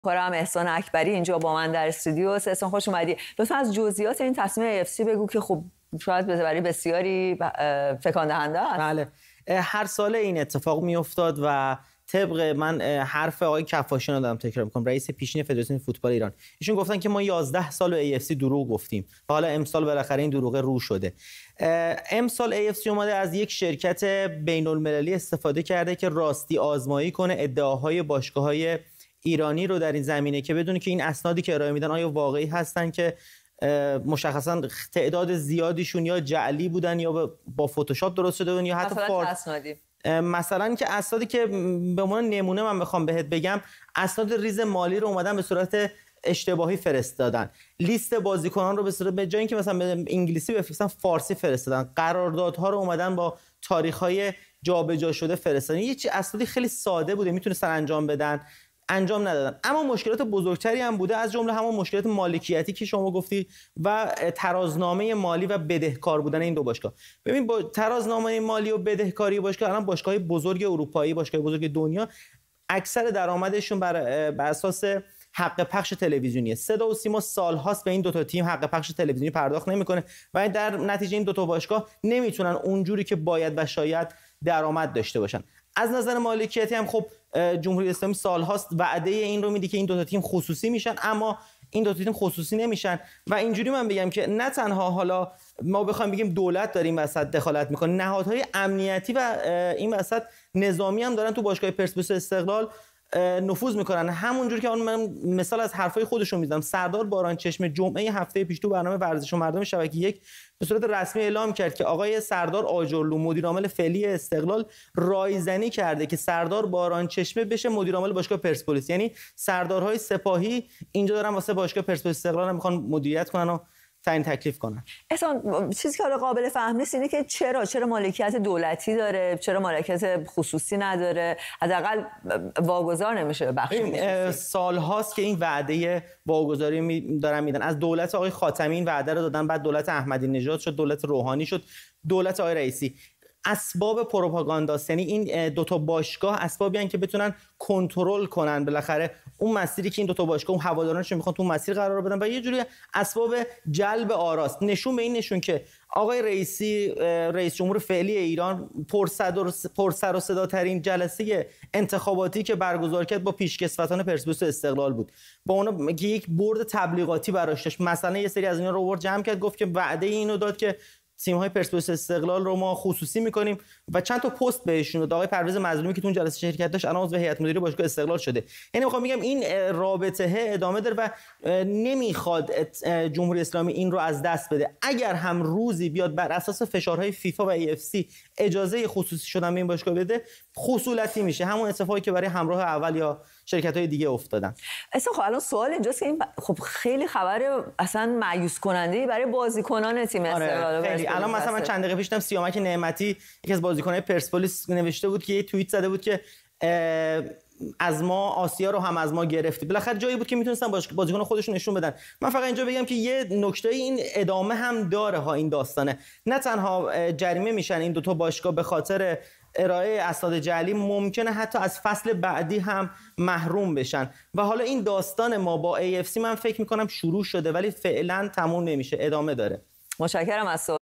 کارم احسان اکبری اینجا با من در استودیو. احسان خوش اومدی. لطفا از جزئیات این تصمیم AFC بگو که خب شاید برای بسیاری تکان دهنده است. بله، هر ساله این اتفاق میافتاد و طبق من حرف آقای کفاشی رو دارم تکرار میکنم، رئیس پیشین فدراسیون فوتبال ایران. ایشون گفتن که ما 11 سال به AFC دروغ گفتیم و حالا امسال بالاخره این دروغ رو شده. امسال AFC اومده از یک شرکت بین‌المللی استفاده کرده که راستی آزمایی کنه ادعاهای باشگاه‌های ایرانی رو در این زمینه که بدونه که این اسنادی که ارائه میدن آیا واقعی هستن که مشخصا تعداد زیادیشون یا جعلی بودن یا با فتوشاپ درست شده بودن یا حتی اسنادی. مثلا که اسنادی که به عنوان نمونه من بخوام بهت بگم، اسناد ریز مالی رو اومدن به صورت اشتباهی فرستادن، لیست بازیکنان رو به صورت به جای اینکه مثلا به انگلیسی بفرستن فارسی فرستادن، قراردادها رو اومدن با تاریخ‌های جابجا شده فرستادن. یه چیز اسنادی خیلی ساده بوده میتونستن انجام بدن، انجام ندادن. اما مشکلات بزرگتری هم بوده، از جمله همون مشکلات مالکیتی که شما گفتی و ترازنامه مالی و بدهکار بودن این دو باشگاه. ببین با ترازنامه مالی و بدهکاری باشگاه، الان باشگاه بزرگ اروپایی، باشگاه بزرگ دنیا، اکثر درآمدشون بر اساس حق پخش تلویزیونیه. صدا و سیما سال‌هاست به این دو تا تیم حق پخش تلویزیونی پرداخت نمی‌کنه و در نتیجه این دو تا باشگاه نمیتونن اونجوری که باید و شاید درآمد داشته باشن. از نظر مالکیتی هم خب جمهوری اسلامی سال‌هاست وعده این رو میده که این دو تا تیم خصوصی میشن، اما این دو تا تیم خصوصی نمیشن و اینجوری من بگم که نه تنها حالا ما بخوایم بگیم دولت داره این وسط دخالت میکنه، نهادهای امنیتی و این وسط نظامی هم دارن تو باشگاه پرسپولیس استقلال نفوذ میکنن. همونجور که من مثال از حرفای خودشون میزنم، سردار باران چشم جمعه هفته پیش تو برنامه ورزش و مردم شبکه 1 به صورت رسمی اعلام کرد که آقای سردار آجرلو مدیر عامل فعلی استقلال رایزنی کرده که سردار باران چشمه بشه مدیر عامل باشگاه پرسپولیس. یعنی سردارهای سپاهی اینجا دارن واسه باشگاه پرسپولیس استقلال هم میخوان مدیریت کنن و تعیین تکلیف کنن. اصلا چیزی که قابل فهم نیست اینه که چرا مالکیت دولتی داره، چرا مالکیت خصوصی نداره، حداقل واگذار نمیشه به بخش خصوصی. سال‌هاست که این وعده واگذاری دارن میدن. از دولت آقای خاتمی این وعده رو دادن، بعد دولت احمدی نژاد شد، دولت روحانی شد، دولت آقای رئیسی. اسباب پروپاگانداست، یعنی این دو تا باشگاه اسبابی ان که بتونن کنترل کنن بالاخره اون مسیری که این دو تا باشگاه اون هوادارانشون میخوان تو مسیر قرار بدن و یه جوری اسباب جلب آراست. نشون به این نشون که آقای رئیسی رئیس جمهور فعلی ایران پرسر و صداترین جلسه انتخاباتی که برگزار کرد با پیشکسوتان پرسپولیس استقلال بود، با اونا که یک برد تبلیغاتی براش داشت. مثلا یه سری از اینا رو آورد جمع کرد، گفت که وعده اینو داد که تیم‌های پرسپولیس استقلال رو ما خصوصی می‌کنیم و چند تا پست بهشون داد. آقای پرویز مظلومی که تو اون جلسه شرکت داشت الان عضو هیئت مدیره باشگاه استقلال شده. یعنی می‌خوام بگم این رابطه ادامه داره و نمیخواد جمهوری اسلامی این رو از دست بده. اگر هم روزی بیاد بر اساس فشارهای فیفا و AFC اجازه خصوصی شدن به این باشگاه بده، خصولتی میشه، همون اتفاقی که برای همراه اول یا شرکت‌های دیگه افتادن. اصلا خب الان سوال اینجاست که این خب خیلی خبر اصلا مایوس کننده برای بازیکنان تیم استقلال. خیلی الان مثلا من چند دقیقه پیش دیدم سیامک نعمتی یکی از بازیکن‌های پرسپولیس نوشته بود که یه توییت زده بود که از ما آسیا رو هم از ما گرفتی. بالاخره جایی بود که میتونستن بازیکن خودشون نشون بدن. من فقط اینجا بگم که یه نکته این ادامه هم داره ها، این داستانه. نه تنها جریمه میشن این دو تا باشگاه به خاطر ارائه اسناد جعلی، ممکنه حتی از فصل بعدی هم محروم بشن و حالا این داستان ما با AFC من فکر میکنم شروع شده ولی فعلا تموم نمیشه، ادامه داره. متشکرم از